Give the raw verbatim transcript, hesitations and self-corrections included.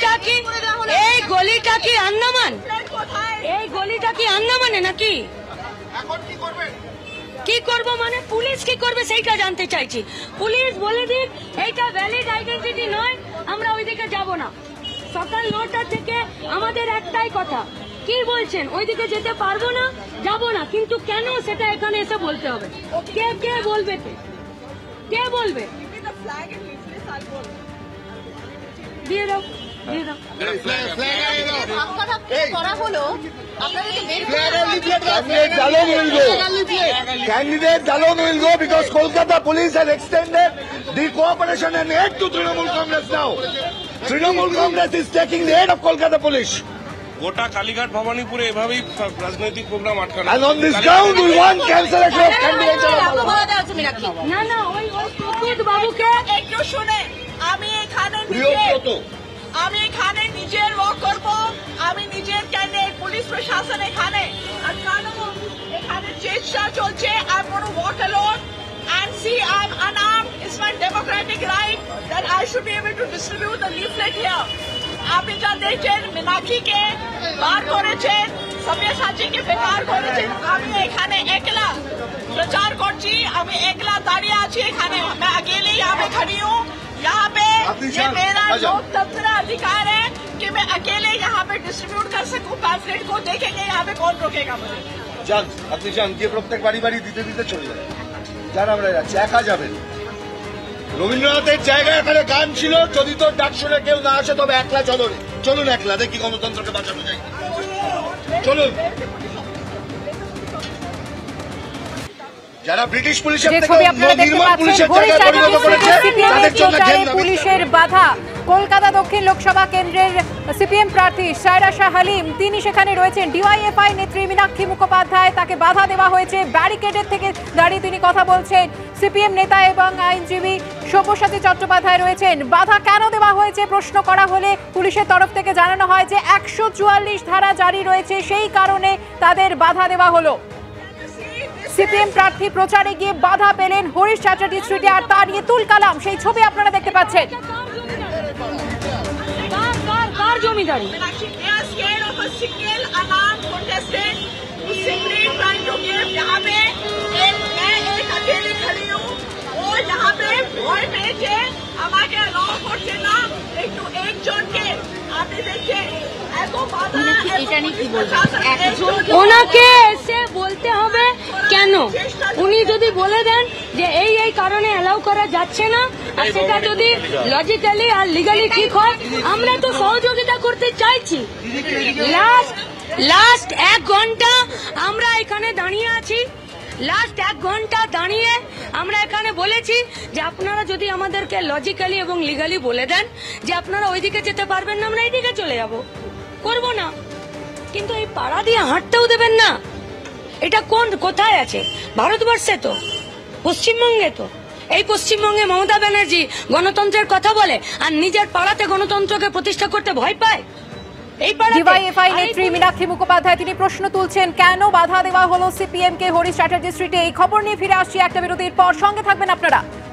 গলিটা কি এই গলিটা কি আন্দামান এই গলিটা কি আন্দামানে নাকি কি করব মানে পুলিশ কি করবে সেইটা জানতে চাইছি পুলিশ বলে দিন এইটা ভ্যালিড আইডেন্টিটি নয় আমরা ওইদিকে যাব না সকাল নটা থেকে আমাদের একটাই কথা কি বলছেন ওইদিকে যেতে পারবো না যাব না কিন্তু কেন সেটা এখানে এসে বলতে হবে কে কে বলবে কে বলবে দিয়ে দাও দিয়ে দাও Candidate Dalon will go because Kolkata police has extended the cooperation and aid to Trinamool Congress now. Trinamool Congress is taking the aid of Kolkata police. গোটা কালীঘাট ভবানীপুরে এভাবেই রাজনৈতিক প্রোগ্রাম আটকানো And on this ground we want cancellation of candidates. না না ওই ওই প্রকৃত বাবুকে একটু শুনে আমি এখানে নিজে আমি এখানে নিজের ওয়াক করব আমি নিজের ক্যান্ডিডেট পুলিশ প্রশাসন এখানে আটকানো এখানে চেষ্টা চলছে I want to walk alone and see I'm unarmed it's my democratic right that I should be able to distribute the leaflet here আপনি যা দেখছেন মীনাক্ষীকে বার করেছেন সব্যসাচীকে বেকার করেছেন আমি এখানে একলা প্রচার করছি আমি একলা দাঁড়িয়ে আছি এখানে मैं अकेले यहाँ पे खड़ी हूँ यहाँ पे ये मेरा लोकतंत्र अधिकार है कि मैं अकेले यहाँ पे डिस्ट्रीब्यूट कर सकूँ पैम्फलेट को देखेंगे यहाँ पे कौन रोकेगा मुझे যান আপনি যান গিয়ে প্রত্যেক বাড়ি বাড়ি দিতে দিতে চলে যাবেন যান আমরা যাচ্ছি একা যাবেন রবীন্দ্রনাথের জায়গায় এখানে গান ছিল যদি তোর ডাক শুনে কেউ না আসে তবে একলা চলুন চলুন একলা দেখি গণতন্ত্রকে বাঁচানো যায় চলুন যারা ব্রিটিশ পুলিশের থেকে নির্মল পুলিশের জায়গায় পরিণত করেছে তাদের জন্য পুলিশের বাধা কলকাতা দক্ষিণ লোকসভা কেন্দ্রের সিপিএম প্রার্থী সায়রা শাহ হালিম তিনি সেখানে রয়েছেন ডিওয়াইএফআই নেত্রী মীনাক্ষী মুখোপাধ্যায় তাকে বাধা দেওয়া হয়েছে ব্যারিকেডের থেকে দাঁড়িয়ে তিনি কথা বলছেন সিপিএম নেতা এবং আইনজীবী সব্যসাচী চট্টোপাধ্যায় রয়েছেন বাধা কেন দেওয়া হয়েছে প্রশ্ন করা হলে পুলিশের তরফ থেকে জানানো হয় যে একশো চুয়াল্লিশ ধারা জারি রয়েছে সেই কারণে তাদের বাধা দেওয়া হলো সিপিএম প্রার্থী প্রচারে গিয়ে বাধা পেলেন হরিশ চ্যাটার্জি স্ট্রিটে আর তার নিয়ে তুল কালাম সেই ছবি আপনারা দেখতে পাচ্ছেন জমিদারি আমাকে অ্যালাউ করছে না একটু একজনকে আপনি দেখছেন ওনাকে এসে বলতে হবে কেন উনি যদি বলে দেন যে এই এই কারণে অ্যালাউ করা যাচ্ছে না আর সেটা যদি লজিক্যালি আর লিগালি ঠিক হয় আমরা তো সহযোগিতা করতে চাইছি লাস্ট লাস্ট এক ঘন্টা আমরা এখানে দাঁড়িয়ে আছি লাস্ট এক ঘন্টা দাঁড়িয়ে আমরা এখানে বলেছি যে আপনারা যদি আমাদেরকে লজিক্যালি এবং লিগালি বলে দেন যে আপনারা ওইদিকে যেতে পারবেন না আমরা এইদিকে চলে যাব করব না কিন্তু এই পাড়া দিয়ে হাঁটতেও দেবেন না এটা কোন কোথায় আছে ভারতবর্ষে তো পশ্চিমবঙ্গে তো এই পশ্চিমবঙ্গে মমতা ব্যানার্জি গণতন্ত্রের কথা বলে আর নিজের পাড়াতে গণতন্ত্রকে প্রতিষ্ঠা করতে ভয় পায় ডিওয়াইএফআই নেত্রী মীনাক্ষী মুখোপাধ্যায় তিনি প্রশ্ন তুলছেন কেন বাধা দেওয়া হলো সিপিএম কে হরিশ চ্যাটার্জি স্ট্রিটে এই খবর নিয়ে ফিরে আসছি একটা বিরতির পর সঙ্গে থাকবেন আপনারা।